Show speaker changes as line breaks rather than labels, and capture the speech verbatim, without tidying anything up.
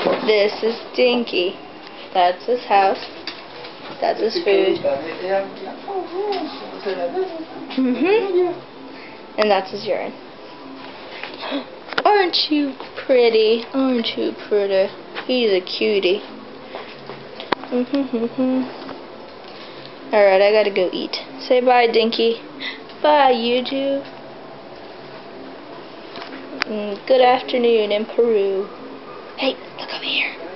This is Dinkie. That's his house. That's his food. Mhm. And that's his urine. Aren't you pretty? Aren't you pretty? He's a cutie. Mhm. Alright, I gotta go eat. Say bye, Dinkie. Bye, YouTube. Mm, good afternoon in Peru. Hey, look over here.